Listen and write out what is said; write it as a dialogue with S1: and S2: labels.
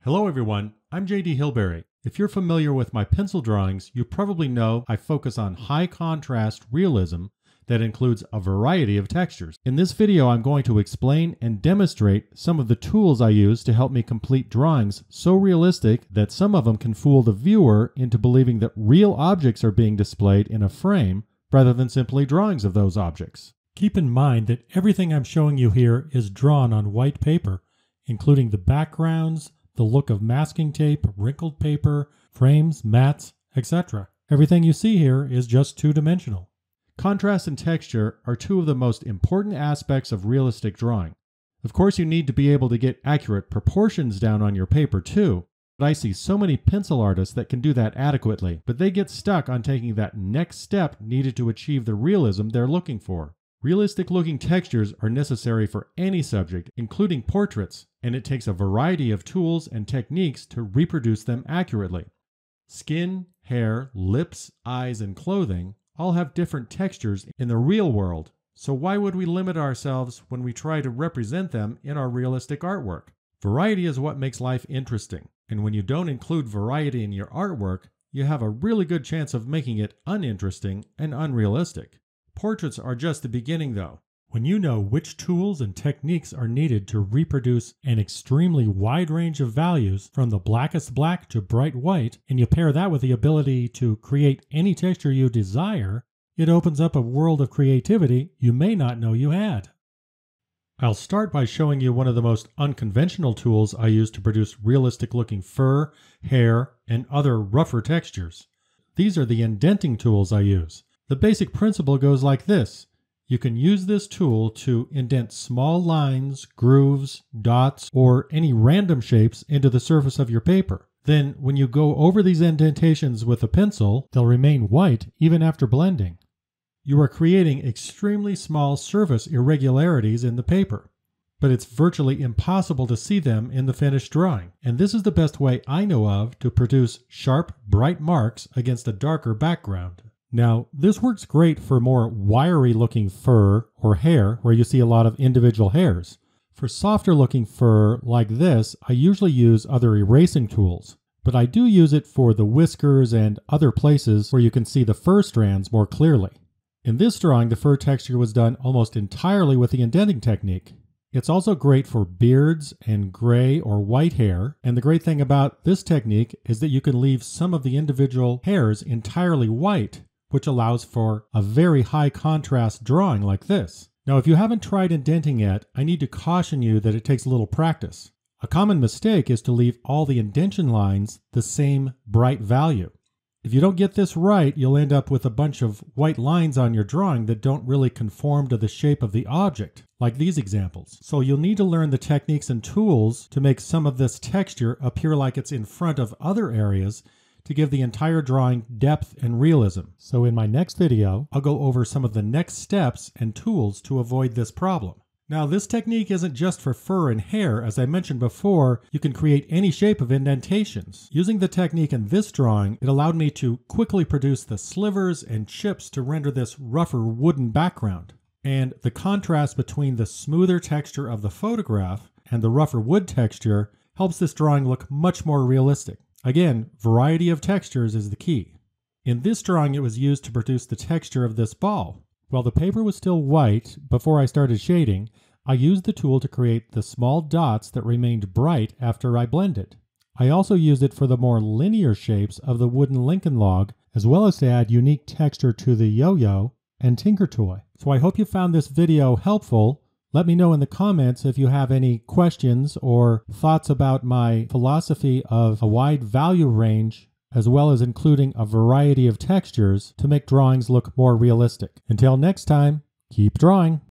S1: Hello everyone, I'm JD Hilberry. If you're familiar with my pencil drawings, you probably know I focus on high contrast realism that includes a variety of textures. In this video, I'm going to explain and demonstrate some of the tools I use to help me complete drawings so realistic that some of them can fool the viewer into believing that real objects are being displayed in a frame rather than simply drawings of those objects. Keep in mind that everything I'm showing you here is drawn on white paper, including the backgrounds, the look of masking tape, wrinkled paper, frames, mats, etc. Everything you see here is just two-dimensional. Contrast and texture are two of the most important aspects of realistic drawing. Of course, you need to be able to get accurate proportions down on your paper too, but I see so many pencil artists that can do that adequately, but they get stuck on taking that next step needed to achieve the realism they're looking for. Realistic-looking textures are necessary for any subject, including portraits, and it takes a variety of tools and techniques to reproduce them accurately. Skin, hair, lips, eyes, and clothing all have different textures in the real world, so why would we limit ourselves when we try to represent them in our realistic artwork? Variety is what makes life interesting, and when you don't include variety in your artwork, you have a really good chance of making it uninteresting and unrealistic. Portraits are just the beginning though. When you know which tools and techniques are needed to reproduce an extremely wide range of values from the blackest black to bright white, and you pair that with the ability to create any texture you desire, it opens up a world of creativity you may not know you had. I'll start by showing you one of the most unconventional tools I use to produce realistic looking fur, hair, and other rougher textures. These are the indenting tools I use. The basic principle goes like this. You can use this tool to indent small lines, grooves, dots, or any random shapes into the surface of your paper. Then, when you go over these indentations with a pencil, they'll remain white even after blending. You are creating extremely small surface irregularities in the paper, but it's virtually impossible to see them in the finished drawing. And this is the best way I know of to produce sharp, bright marks against a darker background. Now, this works great for more wiry looking fur or hair where you see a lot of individual hairs. For softer looking fur like this, I usually use other erasing tools, but I do use it for the whiskers and other places where you can see the fur strands more clearly. In this drawing, the fur texture was done almost entirely with the indenting technique. It's also great for beards and gray or white hair, and the great thing about this technique is that you can leave some of the individual hairs entirely white, which allows for a very high contrast drawing like this. Now, if you haven't tried indenting yet, I need to caution you that it takes a little practice. A common mistake is to leave all the indentation lines the same bright value. If you don't get this right, you'll end up with a bunch of white lines on your drawing that don't really conform to the shape of the object, like these examples. So you'll need to learn the techniques and tools to make some of this texture appear like it's in front of other areas to give the entire drawing depth and realism. So in my next video, I'll go over some of the next steps and tools to avoid this problem. Now, this technique isn't just for fur and hair. As I mentioned before, you can create any shape of indentations. Using the technique in this drawing, it allowed me to quickly produce the slivers and chips to render this rougher wooden background. And the contrast between the smoother texture of the photograph and the rougher wood texture helps this drawing look much more realistic. Again, variety of textures is the key. In this drawing, it was used to produce the texture of this ball. While the paper was still white before I started shading, I used the tool to create the small dots that remained bright after I blended. I also used it for the more linear shapes of the wooden Lincoln log, as well as to add unique texture to the yo-yo and Tinker Toy. So I hope you found this video helpful. Let me know in the comments if you have any questions or thoughts about my philosophy of a wide value range, as well as including a variety of textures to make drawings look more realistic. Until next time, keep drawing.